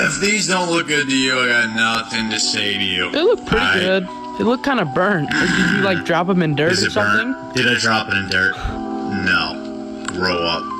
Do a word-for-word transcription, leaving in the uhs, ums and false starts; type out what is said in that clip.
If these don't look good to you, I got nothing to say to you. They look pretty I, good. They look kind of burnt. Or did you like drop them in dirt Is or it something? burnt? Did I drop it in dirt? No. Grow up.